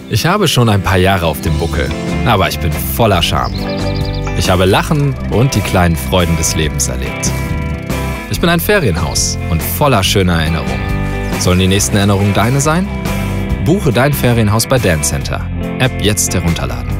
Ich habe schon ein paar Jahre auf dem Buckel, aber ich bin voller Charme. Ich habe Lachen und die kleinen Freuden des Lebens erlebt. Ich bin ein Ferienhaus und voller schöner Erinnerungen. Sollen die nächsten Erinnerungen deine sein? Buche dein Ferienhaus bei Dance Center. App jetzt herunterladen.